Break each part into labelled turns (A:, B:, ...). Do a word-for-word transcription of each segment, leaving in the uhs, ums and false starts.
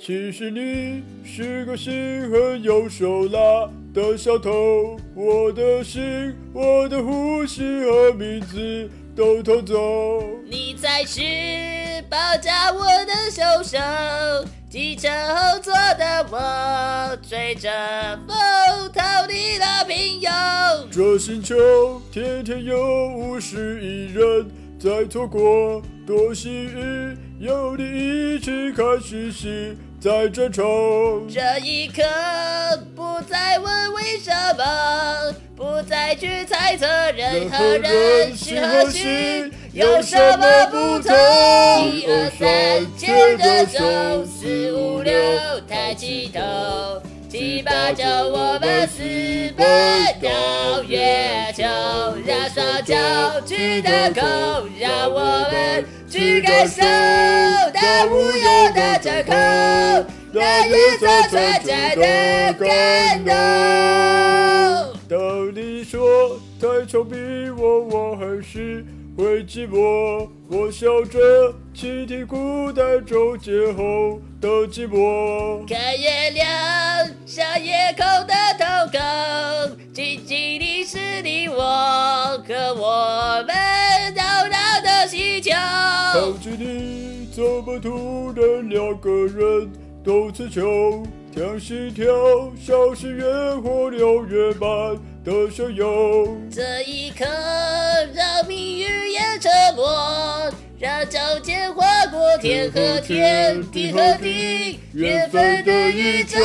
A: 其实你是个心狠又手辣的小偷，我的心、我的呼吸和名字都偷走。
B: 你才是绑架我的凶手，机车后座的我追着风逃离了平庸。
A: 这星球天天有五十亿人在错过，多幸运有你一起看讯息。在争宠，
B: 这一刻不再问为什么，不再去猜测人和人是何许有什么不同。一二三，牵着手，四五六，抬起头，七八九，我们私奔到月球，让双脚去打勾，让我们去感受那无忧的折扣，那夜色存在的感动。
A: 当你说太聪明我，我还是会寂寞。我笑着倾听孤单中结后的寂寞。
B: 看月亮像夜空的瞳孔，静静地是你我和我们绕绕的星球。
A: 靠近你，怎么突然两个人都词穷？听心跳像是越火燎越慢的汹涌。
B: 这一刻让命运也沉默，让中间划过天和天，地和地，缘分的宇宙。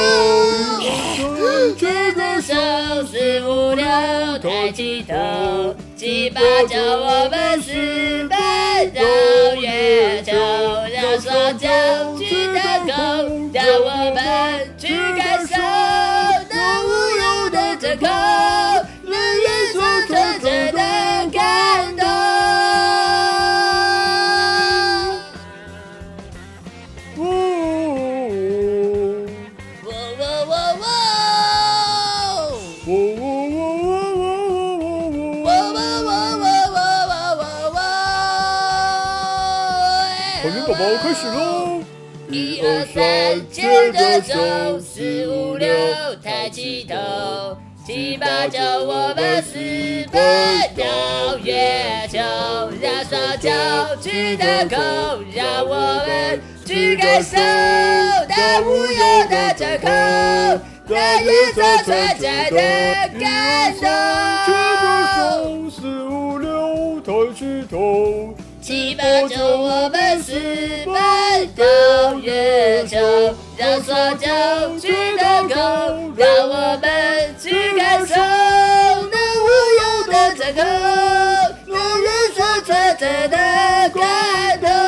B: 牵着手，四五六，抬起头，七八九，我们私奔到月球，让双脚去打勾，让我们去感受那无忧的折扣，那夜色存在的感动。
A: 海绵宝宝开始喽！
B: 一二三，牵着手，四五六，抬起头，七八九，我们私奔到月球，让双脚去打勾，让我们去感受那无忧的折扣，那夜色存在的感动。
A: 牵着手，四五六，抬起头。
B: 七八九，我们私奔到月球，让双脚去打勾，让我们去感受那无忧的折扣，那夜色存在的感动。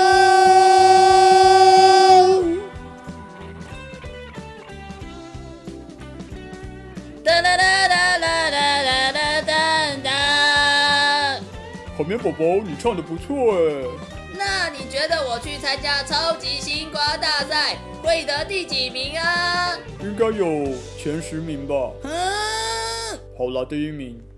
B: 哒哒哒哒哒哒哒哒哒哒。
A: 海绵宝宝，你唱得不错哎。
B: 那你觉得我去参加超级星光大赛会得第几名啊？
A: 应该有前十名吧。
B: 嗯，
A: 好啦，第一名。